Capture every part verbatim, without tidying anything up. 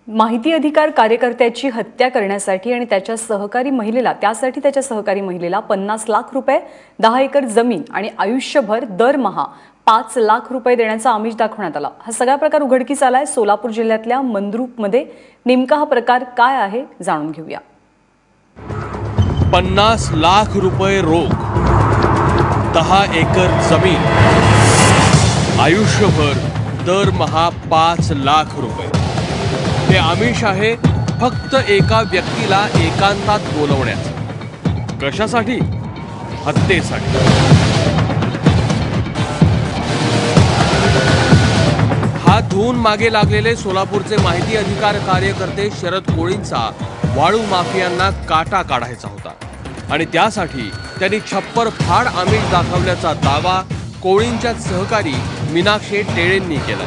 माहिती अधिकार कार्यकर्त्याची हत्या करण्यासाठी आणि त्याच्या सहकारी महिलेला त्यासाठी त्याच्या सहकारी महिलेला पन्नास लाख रुपये, दहा एकर जमीन आणि आयुष्यभर दरमहा पाच लाख रुपये देण्याचा आमिष दाखवण्यात आला। हा सगळा प्रकार उघडकीस आलाय सोलापूर जिल्ह्यातल्या मंद्रुपमध्ये। नेमका हा प्रकार काय आहे जाणून घेऊया। पन्नास लाख रुपये रोख, दहा एकर जमीन, आयुष्यभर दरमहा पाच लाख रुपये। हे आमिष आहे फक्त एका व्यक्तीला एकांतात बोलवण्याचं। कशासाठी? हत्येसाठी। हात धुवून मागे लागलेले सोलापूरचे माहिती अधिकार कार्यकर्ते शरद कोळींचा वाळू माफियांना काटा काढायचा होता आणि त्यासाठी त्यांनी छप्पर फाड आमिष दाखवल्याचा दावा कोळींच्या सहकारी मीनाक्षी टेळेंनी केला।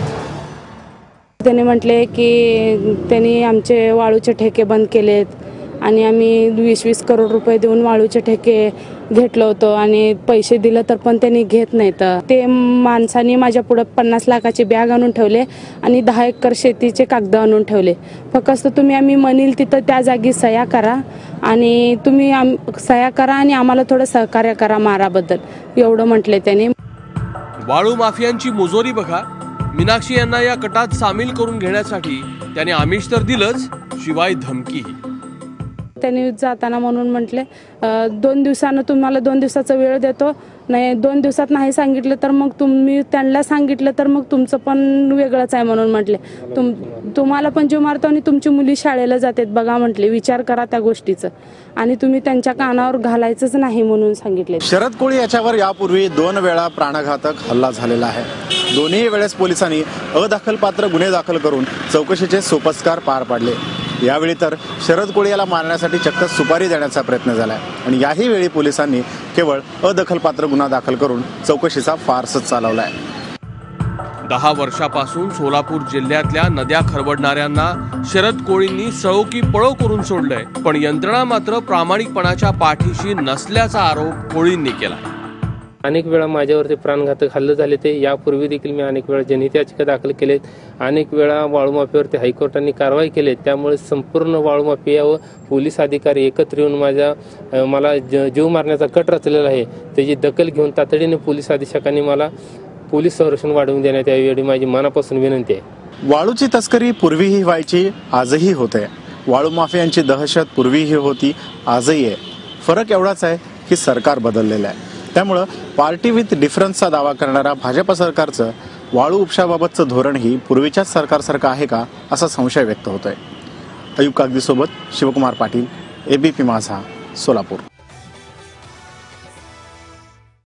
त्यांनी म्हटले की त्यांनी आमचे वाळूचे ठेके बंद केलेत आणि आम्ही वीस वीस करोड रुपये देऊन वाळूचे ठेके घेतलो होतो आणि पैसे दिले तर पण त्यांनी घेत नाहीत। ते माणसांनी माझ्या पुढे पन्नास लाखाची बॅग आणून ठेवले आणि दहा एकर शेतीचे कागद आणून ठेवले। फक्त तुम्ही आम्ही म्हणील तिथं त्या जागी सह्या करा आणि तुम्ही सह्या करा आणि आम्हाला थोडं सहकार्य करा माराबद्दल, एवढं म्हटले त्यांनी। वाळू माफियांची मुजोरी बघा। मीनाक्षी यांना या कटात सामील करून घेण्यासाठी त्याने आमिष तर दिलंच, शिवाय धमकीही। त्यांनी जाताना म्हणून म्हटले दोन दिवसानं तुम्हाला दोन दिवसाचा वेळ देतो, नाही दोन दिवसात नाही सांगितलं तर मग तुम्ही त्यांना सांगितलं तर मग तुमचं पण वेगळंच आहे म्हणून म्हटले। तुम तुम्हाला पण जीव मारतो आणि तुमची मुली शाळेला जातात बघा म्हटले, विचार करा त्या गोष्टीचं आणि तुम्ही त्यांच्या कानावर घालायचंच नाही म्हणून सांगितले। शरद कोळी याच्यावर यापूर्वी दोन वेळा प्राणघातक हल्ला झालेला आहे। दोन्ही वेळेस पोलिसांनी अदखलपात्र गुन्हे दाखल करून चौकशीचे सोपस्कार पार पाडले। यावेळी तर शरद कोळी याला मारण्यासाठी चक्क सुपारी देण्याचा प्रयत्न झालाय आणि याही वेळी पोलिसांनी केवळ अदखलपात्र गुन्हा दाखल करून चौकशीचा फारसच चालवलाय। दहा वर्षापासून सोलापूर जिल्ह्यातल्या नद्या खरवडणाऱ्यांना शरद कोळींनी सळो की पळो करून सोडलंय, पण यंत्रणा मात्र प्रामाणिकपणाच्या पाठीशी नसल्याचा आरोप कोळींनी केला। अनेक वेळा माझ्यावरती प्राणघातक हल्ले झाले, ते यापूर्वी देखील मी अनेक वेळा जनहित याचिका दाखल केलेत, अनेक वेळा वाळू माफियावरती हायकोर्टाने कारवाई केली। त्यामुळे संपूर्ण वाळू माफिया व पोलीस अधिकारी एकत्र येऊन माझ्या मला जीव मारण्याचा कट रचलेला आहे। त्याची दखल घेऊन तातडीने पोलीस अधीक्षकांनी मला पोलीस संरक्षण वाढवून देण्यात यावी एवढी माझी मनापासून विनंती आहे। वाळूची तस्करी पूर्वीही व्हायची, आजही होते। वाळू माफियांची दहशत पूर्वीही होती, आजही आहे। फरक एवढाच आहे की सरकार बदललेलं आहे। त्यामुळे पार्टी विथ डिफरन्सचा दावा करणारा भाजप सरकारचं वाळू उपशाबाबतचं धोरणही पूर्वीच्याच सरकारसारखं आहे का असा संशय व्यक्त होतोय। अयूब कागदीसोबत शिवकुमार पाटील, एबीपी माझा, सोलापूर।